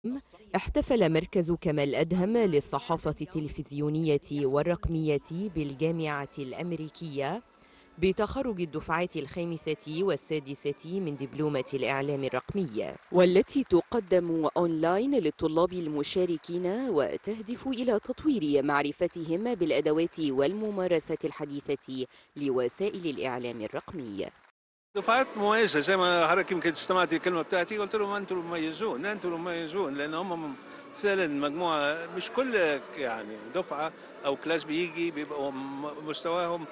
احتفل مركز كمال أدهم للصحافة التلفزيونية والرقمية بالجامعة الأمريكية بتخرج الدفعات الخامسة والسادسة من دبلومة الإعلام الرقمي، والتي تقدم أونلاين للطلاب المشاركين وتهدف إلى تطوير معرفتهم بالأدوات والممارسات الحديثة لوسائل الإعلام الرقمي. دفعات مميزة زي ما حضرتك يمكن استمعتي الكلمة بتاعتي، قلت لهم أنتم المميزون، أنتم المميزون، لأن هم فعلا مجموعة مش كل يعني دفعة أو كلاس بيجي بيبقوا مستواهم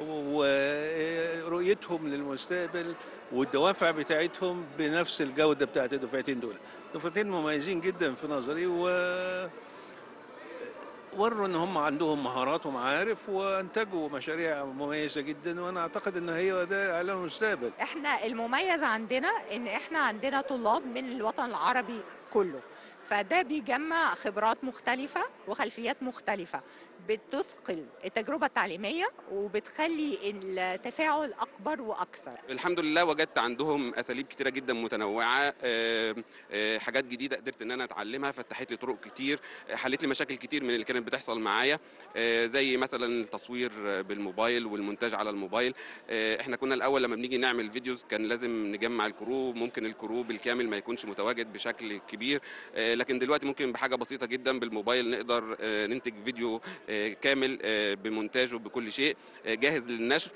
ورؤيتهم للمستقبل والدوافع بتاعتهم بنفس الجودة بتاعت الدفعتين دول. دفعتين مميزين جدا في نظري وروا ان هم عندهم مهارات ومعارف وانتجوا مشاريع مميزه جدا، وانا اعتقد ان هي ده اعلان المستقبل. احنا المميز عندنا ان احنا عندنا طلاب من الوطن العربي كله، فده بيجمع خبرات مختلفة وخلفيات مختلفة، بتثقل التجربة التعليمية وبتخلي التفاعل أكبر وأكثر. الحمد لله وجدت عندهم اساليب كتيره جدا متنوعه، حاجات جديده قدرت ان انا اتعلمها، فتحت لي طرق كتير، حلت لي مشاكل كتير من اللي كانت بتحصل معايا، زي مثلا التصوير بالموبايل والمونتاج على الموبايل. احنا كنا الاول لما بنيجي نعمل فيديوز كان لازم نجمع الكرو، ممكن الكرو بالكامل ما يكونش متواجد بشكل كبير، لكن دلوقتي ممكن بحاجه بسيطه جدا بالموبايل نقدر ننتج فيديو كامل بمونتاجه بكل شيء، جاهز للنشر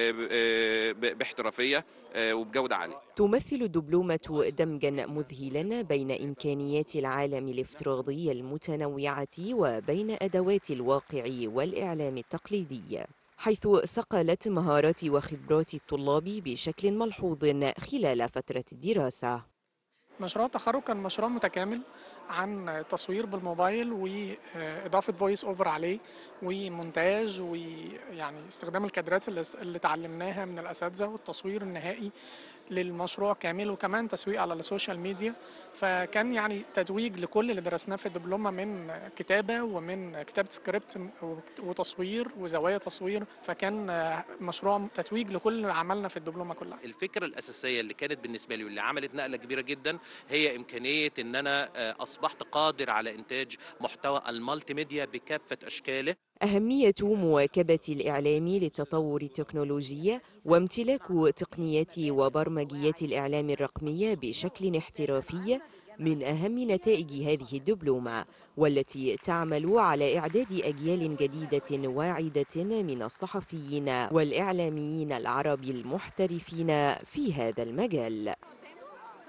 باحترافيه وبجوده عاليه. تمثل الدبلومة دمجا مذهلا بين إمكانيات العالم الافتراضي المتنوعة وبين أدوات الواقع والإعلام التقليدي، حيث صقلت مهارات وخبرات الطلاب بشكل ملحوظ خلال فترة الدراسة. مشروع التخرج كان مشروع متكامل عن تصوير بالموبايل وإضافة فويس أوفر عليه ومونتاج، ويعني استخدام الكادرات اللي اتعلمناها من الأساتذة، والتصوير النهائي للمشروع كامل، وكمان تسويق على السوشيال ميديا. فكان يعني تتويج لكل اللي درسناه في الدبلومة من كتابة ومن كتابة سكريبت وتصوير وزوايا تصوير، فكان مشروع تتويج لكل اللي عملنا في الدبلومة كلها. الفكرة الأساسية اللي كانت بالنسبة لي واللي عملت نقلة كبيرة جدا هي إمكانية إن أنا أصبحت قادر على إنتاج محتوى المالتي ميديا بكافة أشكاله. أهمية مواكبة الإعلام للتطور التكنولوجي وامتلاك تقنيات وبرمجيات الإعلام الرقمي بشكل احترافي من أهم نتائج هذه الدبلومة، والتي تعمل على إعداد أجيال جديدة واعدة من الصحفيين والإعلاميين العرب المحترفين في هذا المجال.